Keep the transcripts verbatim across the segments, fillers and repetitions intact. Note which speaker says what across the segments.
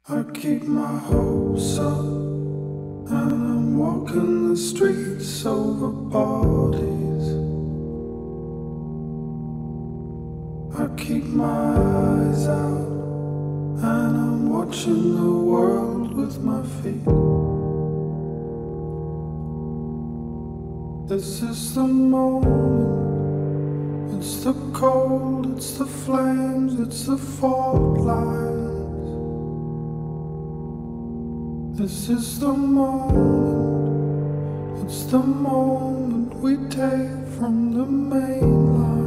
Speaker 1: I keep my hopes up, and I'm walking the streets over bodies. I keep my eyes out, and I'm watching the world with my feet. This is the moment, it's the cold, it's the flames, it's the fault lines. This is the moment, it's the moment we take from the main line.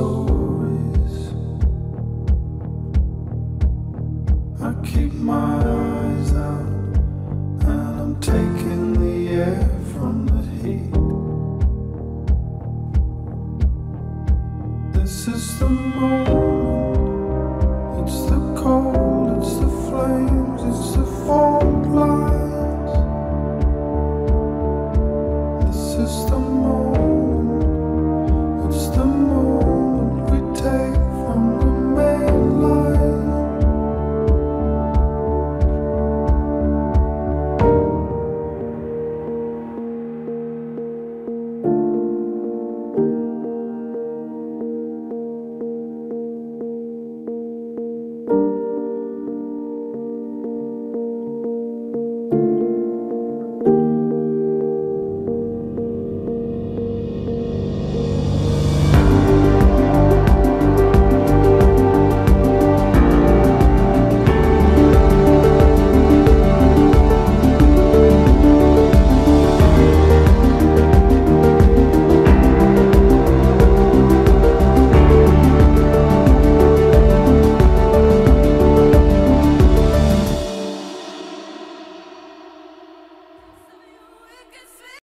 Speaker 1: I keep my